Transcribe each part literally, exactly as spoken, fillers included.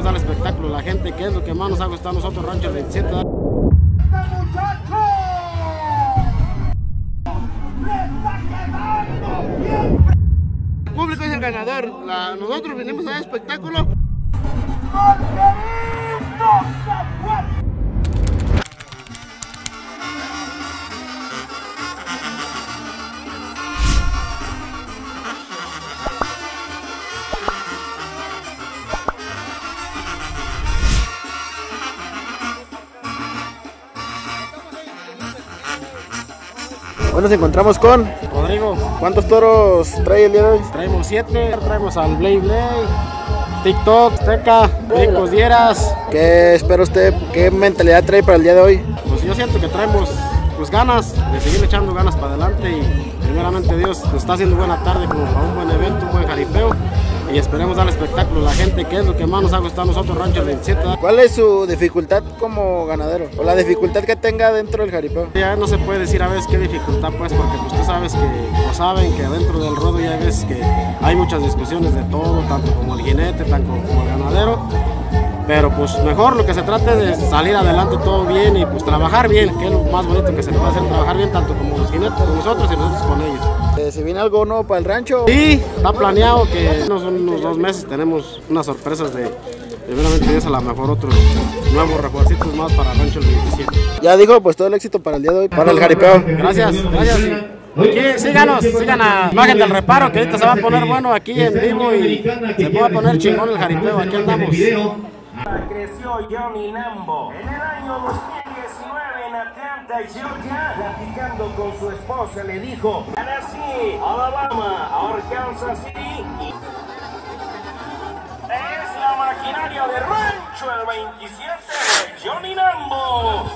esperemos dar espectáculo a la gente, que es lo que más nos ha gustado a nosotros, Rancho El veintisiete. El público es el ganador, la, nosotros venimos a dar espectáculo. Hoy nos encontramos con Rodrigo. ¿Cuántos toros trae el día de hoy? Traemos siete, traemos al Blay Blay, TikTok, Teca, Ricos Dieras. ¿Qué espera usted? ¿Qué mentalidad trae para el día de hoy? Pues yo siento que traemos pues ganas de seguir echando ganas para adelante y primeramente Dios nos está haciendo buena tarde como para un buen evento, un buen jaripeo. Y esperemos dar espectáculo a la gente, que es lo que más nos ha gustado a nosotros, Rancho El veintisiete. ¿Cuál es su dificultad como ganadero? O la dificultad que tenga dentro del jaripeo. Ya no se puede decir a veces qué dificultad, pues, porque pues, tú sabes que, o saben que dentro del ruedo ya hay veces que hay muchas discusiones de todo, tanto como el jinete, tanto como el ganadero. Pero pues mejor lo que se trata es de salir adelante todo bien y pues trabajar bien, que es lo más bonito que se puede hacer, trabajar bien tanto como los jinetes con nosotros y nosotros con ellos. Eh, ¿Se viene algo nuevo para el rancho? Sí, está planeado que en unos, unos dos meses tenemos unas sorpresas de, primeramente Dios, a lo mejor otros nuevos refuercitos más para Rancho El veintisiete. Ya dijo, pues todo el éxito para el día de hoy, para el jaripeo. Gracias, gracias. Aquí, síganos, sigan a Imagen del Reparo, que ahorita se va a poner bueno aquí en vivo y se va a poner chingón el jaripeo, aquí andamos. Creció Johnny Nambo en el año dos mil diecinueve en Atlanta, Georgia, platicando con su esposa, le dijo: Tennessee, Alabama, Arkansas City. Es la maquinaria de Rancho El veintisiete de Johnny Nambo.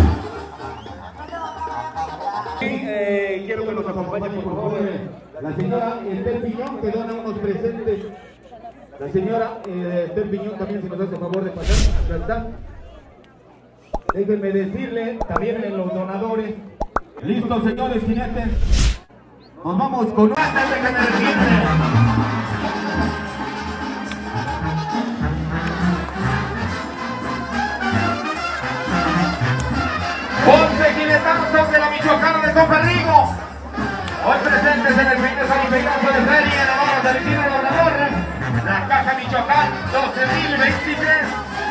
Sí, eh, quiero que nos acompañe por favor la señora Esther Piñón, que dona unos presentes. La señora eh, Esther Piñón también, si nos hace favor de pasar, acá está. Déjenme decirle también en los donadores. Listos, señores jinetes. Nos vamos con un... once jinetazos de la Michoacana de Copperrigo. Hoy presentes en el fin de San Ignacio de Feria, la vamos a recibir el donador. La Caja Michoacán doce mil veintitrés.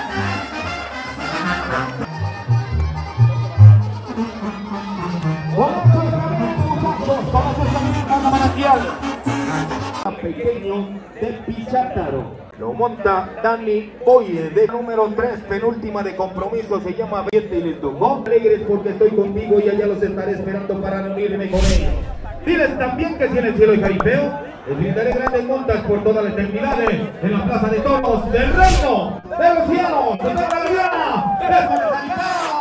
Vamos a salir a la manantial. Pequeño de Pichátaro. Lo monta Dani Boye, de número tres, penúltima de compromiso, se llama siete y le tocó. Alegres porque estoy contigo y allá los estaré esperando para reunirme con ellos. Diles también que si en el cielo hay jaripeo, les brindaré grandes montas por toda la eternidad en la plaza de toros del reino de los cielos, de toda la Riviera, de Jaripeo.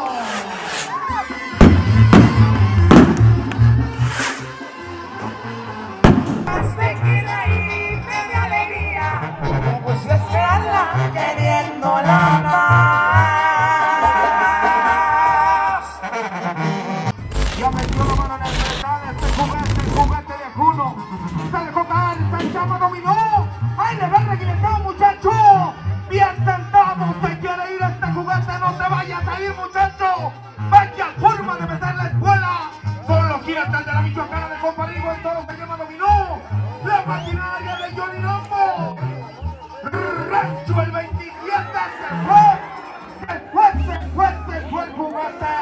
Ya metió la mano en el metal este juguete, el juguete de Juno. Se dejó caer, se llama dominó. ¡Ay, le va reguilentado, muchacho! Bien sentado, se quiere ir este juguete, no te vayas a ir, muchacho. Vaya forma de meter la escuela. Solo quírate el de la Michoacana de Copperrigo, el toro se llama dominó. La maquinaria de Johnny Nambo. Rancho El veintisiete se fue. Se fue, se fue, se fue el juguete.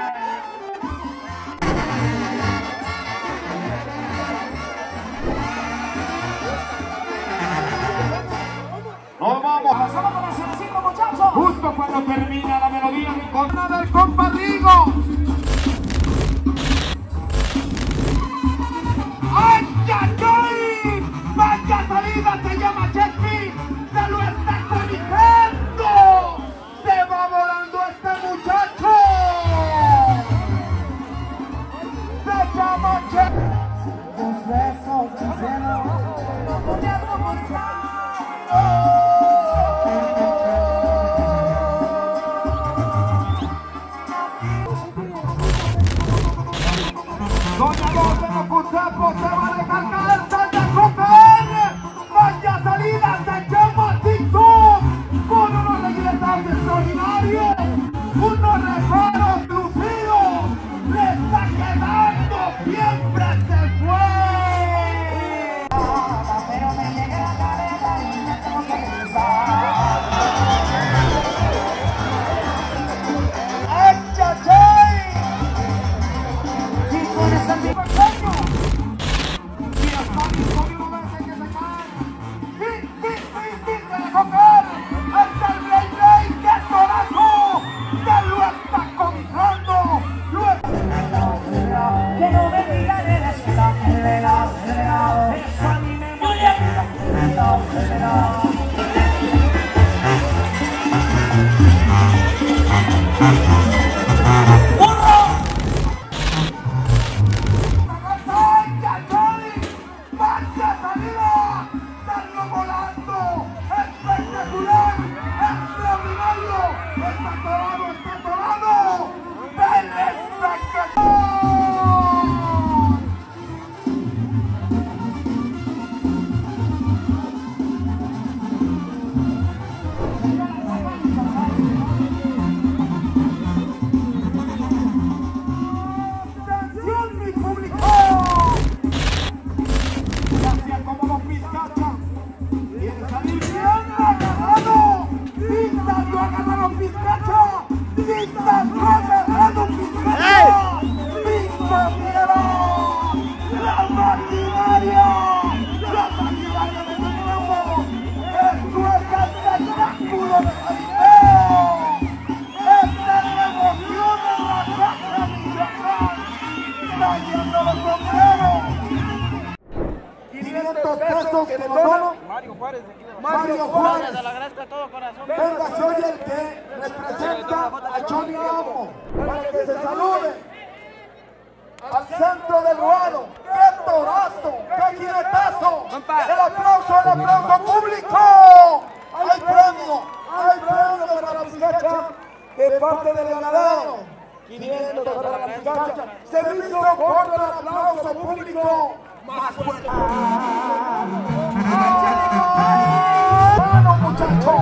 Nos vamos. Pasamos con el cierrecito, muchachos. Justo cuando termina la melodía de contra del Copperrigo. ¡Ay, ay, ay! ¡Vaya salida! Se llama Chespi. ¡Se lo está comiendo! ¡Se va volando este muchacho! ¡Se llama Chespi! Tus besos de cielo, Doña Lola de los Cutzapos se va a dejar caer. está atorado, está atorado. ¡Dale, saca! quinientos pesos que nos dona Mario Juárez. Mario Juárez. Venga, soy el que representa a Johnny Nambo para que se salude al centro del ruedo. ¡Qué torazo! ¡Qué jinetazo! ¡El aplauso, el aplauso público! ¡Hay premio! ¡Hay premio para la Picacha de parte del ganadero! quinientos para la Picacha. Se hizo corto el aplauso público. Más fuerte. ¡Mano, muchacho!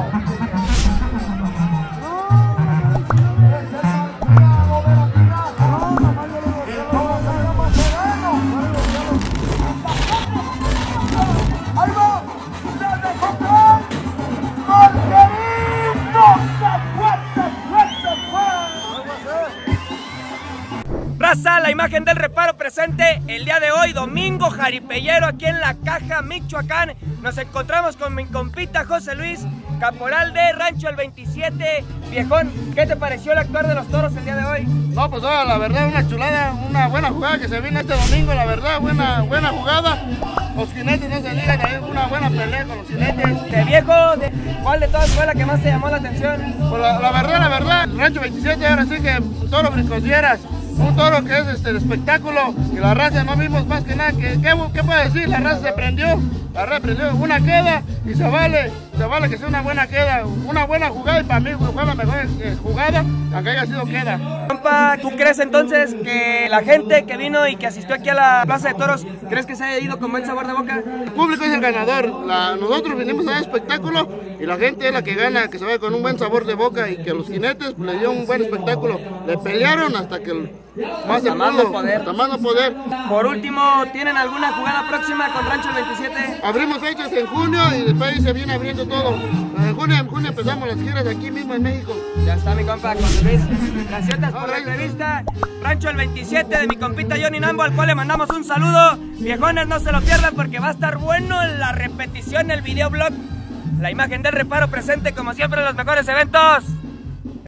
Raza, la imagen del reparo presente el día de hoy, domingo jaripellero, aquí en La Caja, Michoacán. Nos encontramos con mi compita José Luis, caporal de Rancho el veintisiete. Viejón, ¿qué te pareció el actuar de los toros el día de hoy? No, pues ahora la verdad una chulada, una buena jugada que se vino este domingo, la verdad, buena, buena jugada. Los jinetes no se digan, hay una buena pelea con los jinetes. De viejo, de, ¿cuál de todas fue la que más te llamó la atención? Pues la, la verdad, la verdad, Rancho veintisiete, ahora sí que toro brincosieras. Un toro que es este, el espectáculo y la raza no vimos más que nada. ¿Qué, qué, qué puedo decir? La raza se prendió, la raza prendió una queda y se vale, se vale que sea una buena queda, una buena jugada y para mí fue la mejor eh, jugada, aunque haya sido queda. Compa, ¿tú crees entonces que la gente que vino y que asistió aquí a la Plaza de Toros, crees que se haya ido con buen sabor de boca? El público es el ganador, la, nosotros vinimos a dar espectáculo y la gente es la que gana, que se vaya con un buen sabor de boca y que los jinetes pues, le dio un buen espectáculo, le pelearon hasta que el, más se más no poder. Hasta más no poder. Por último, ¿tienen alguna jugada próxima con Rancho el veintisiete? Abrimos fechas en junio y después se viene abriendo todo. En junio, en junio empezamos las giras aquí mismo en México. Ya está mi compa José Luis. Gracias por la entrevista. Rancho el veintisiete de mi compita Johnny Nambo, al cual le mandamos un saludo. Viejones, no se lo pierdan porque va a estar bueno en la repetición, el videoblog. La imagen del reparo presente como siempre en los mejores eventos.